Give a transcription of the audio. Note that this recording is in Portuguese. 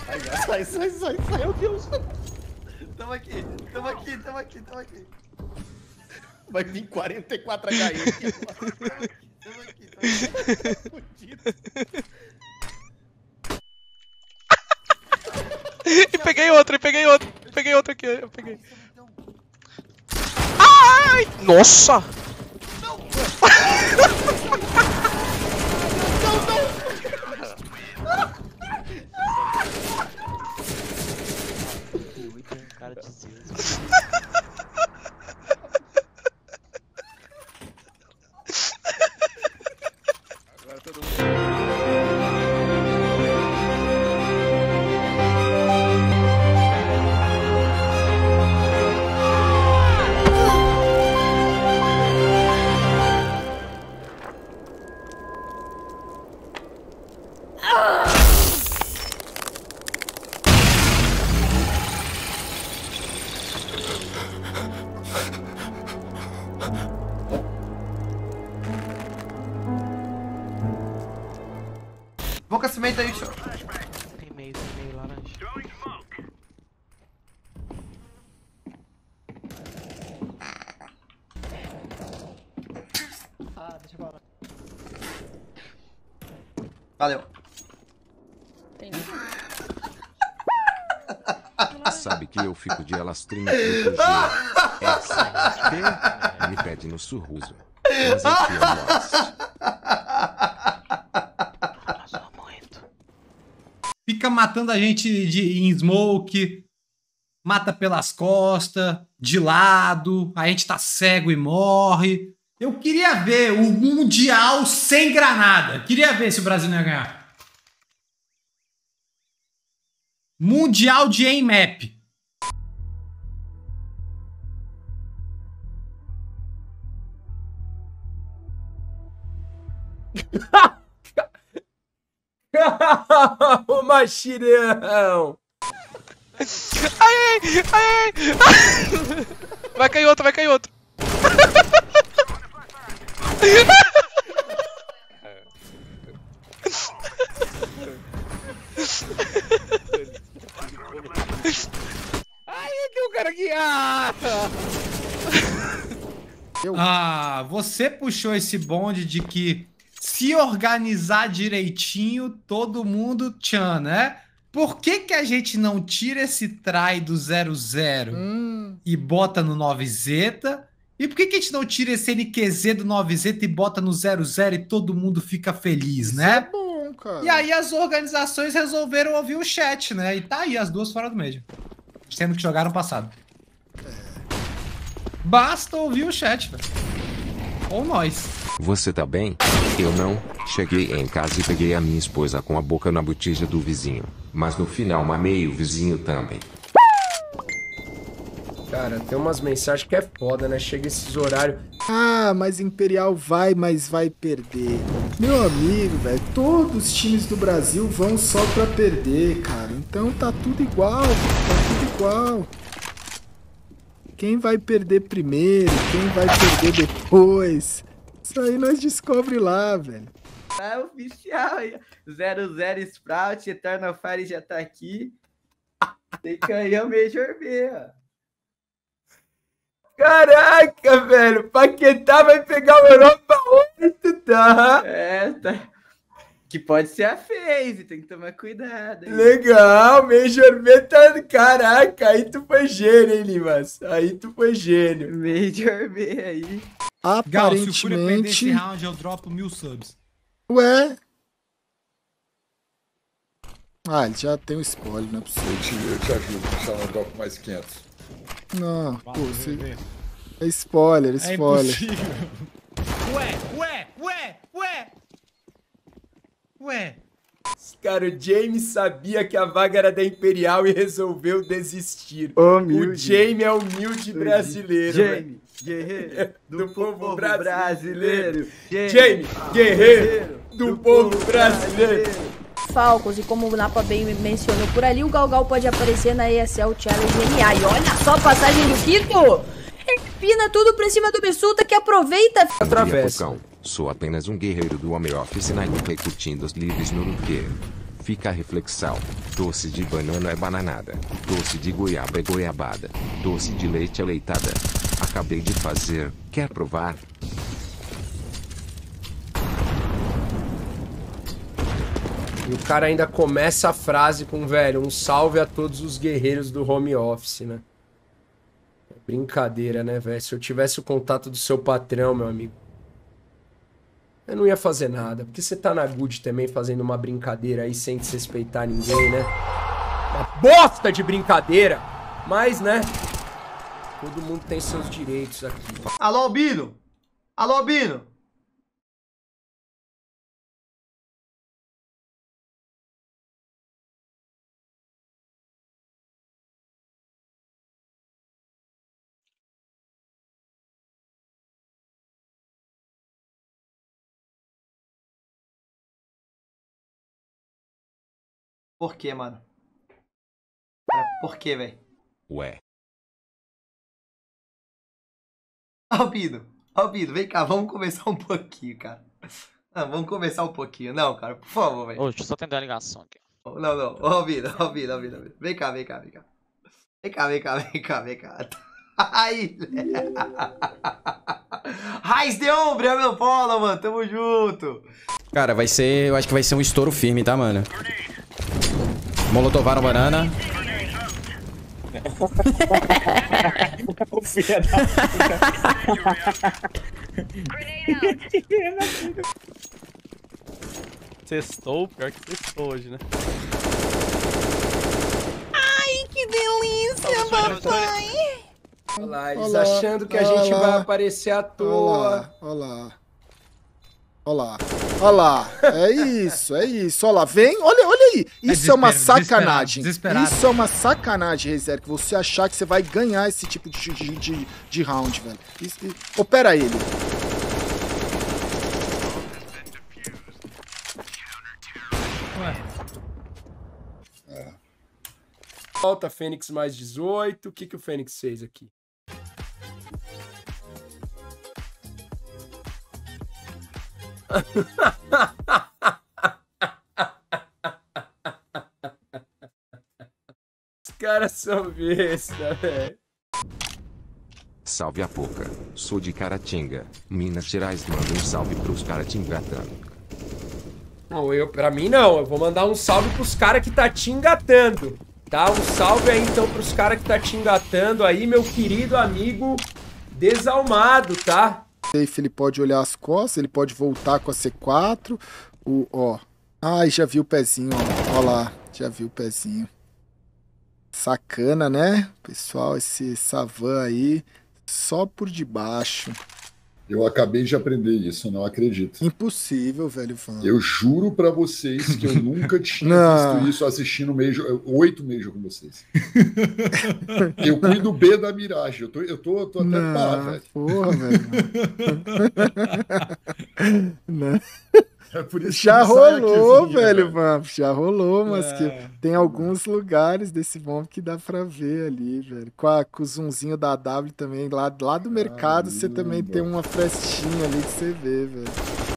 Sai, meu Deus. Tamo aqui. Vai vir 44 HE aqui agora. Tamo aqui. E peguei outro aqui, eu peguei. Ai! Nossa! Cara de Zeus. Agora todo mundo. Vou com a cimento aí, show. Tem meio laranja. Ah, deixa eu falar. Valeu. Entendi. Sabe que eu fico de alastrina pro G. Me pede no surruso. Mas enfim, eu gosto. Fica matando a gente em smoke, mata pelas costas, de lado, a gente tá cego e morre. Eu queria ver o Mundial sem granada. Queria ver se o Brasil não ia ganhar. Mundial de aim-map. O machirão! Ai! Vai cair outro. Ai, tem um cara aqui. Você puxou esse bonde de que se organizar direitinho, todo mundo tchan, né? Por que a gente não tira esse try do 00 e bota no 9Z? E por que a gente não tira esse NQZ do 9Z e bota no 00 e todo mundo fica feliz, né? É bom, cara. E aí as organizações resolveram ouvir o chat, né? E tá aí as duas fora do meio. Sendo que jogaram passado. Basta ouvir o chat, velho. Ou nós. Você tá bem? Eu não. Cheguei em casa e peguei a minha esposa com a boca na botija do vizinho. Mas no final mamei o vizinho também. Cara, tem umas mensagens que é foda, né? Chega esses horários. Ah, mas Imperial vai, mas vai perder. Meu amigo, velho, todos os times do Brasil vão só pra perder, cara. Então tá tudo igual, Quem vai perder primeiro, quem vai perder depois. Isso aí nós descobre lá, velho. É oficial aí. 00 Sprout, Eternal Fire já tá aqui. Tem canhão Major B, ó. Caraca, velho. Paquetá vai pegar o Europa 8, tá? É, tá. Que pode ser a FaZe, tem que tomar cuidado. Aí. Legal, Major B tá... Caraca, aí tu foi gênio, hein, Limas? Aí tu foi gênio. Major B aí. Gal, se o Fúria perder esse Aparentemente... round, eu dropo 1000 subs. Ué? Ah, ele já tem um spoiler, não é possível. Eu te ajudo, deixa eu dar com mais 500. Não, pô, você... É spoiler, É spoiler. impossível. Ué. Cara, o Jaime sabia que a vaga era da Imperial e resolveu desistir. Humilde. O Jaime é humilde brasileiro. Jaime, guerreiro do povo brasileiro. Jaime, guerreiro do povo brasileiro. Falcons, e como o Napa bem mencionou por ali, o Galgal pode aparecer na ESL Challenge NA. E olha só a passagem do Quito! Empina tudo pra cima do Bissuta que aproveita. Atravessa. Sou apenas um guerreiro do Home Office na IP curtindo os livros no quê? Fica a reflexão. Doce de banana é bananada. Doce de goiaba é goiabada. Doce de leite é leitada. Acabei de fazer. Quer provar? E o cara ainda começa a frase com, velho, um salve a todos os guerreiros do home office, né? Brincadeira, né, velho? Se eu tivesse o contato do seu patrão, meu amigo, eu não ia fazer nada. Porque você tá na good também fazendo uma brincadeira aí sem desrespeitar ninguém, né? Uma bosta de brincadeira! Mas, né? Todo mundo tem seus direitos aqui. Alô, Albino! Alô, Albino! Por quê, mano? Cara, por quê, velho? Ué. Albino, vem cá, vamos conversar um pouquinho, cara. Não, vamos conversar um pouquinho. Não, cara, por favor, velho. Ô, deixa eu só atender a ligação aqui. Não. Ô, Albino. Vem cá. Vem cá. Aí. Raiz de Ombre, é meu polo, mano. Tamo junto. Cara, vai ser... Eu acho que vai ser um estouro firme, tá, mano? Molotovaram banana. O filho da puta. Sextou, pior que sextou hoje, né? Ai, que delícia, papai. Olha lá, eles achando que a gente vai aparecer à toa. Olha lá. É isso. Olha lá, vem. Olha aí. Isso é uma sacanagem. Desesperado. Isso é uma sacanagem, Rezer, que você achar que você vai ganhar esse tipo de round, velho. Opera ele. Volta, Fênix mais 18. O que o Fênix fez aqui? Os caras são besta, velho. Salve a pouca. Sou de Caratinga, Minas Gerais. Manda um salve pros caratingatando. Não, pra mim não. Eu vou mandar um salve pros caras que tá te engatando. Tá? Um salve aí então pros caras que tá te engatando aí, meu querido amigo Desalmado, tá? Ele pode olhar as costas, ele pode voltar com a C4. Ai, já viu o pezinho, ó. Ó lá, já viu o pezinho. Sacana, né? Pessoal, esse Savan aí, só por debaixo. Eu acabei de aprender isso, não acredito. Impossível, velho Van. Eu juro pra vocês que eu nunca tinha visto isso assistindo 8 Major com vocês. Eu cuido B da Mirage. Eu tô até pá, velho. Porra, velho. Não. É por isso já rolou, velho, né? Van. Já rolou, mas que tem alguns lugares desse bomb que dá pra ver ali, velho. Com o zoomzinho da W também, lá do mercado, você também tem uma frestinha ali que você vê, velho.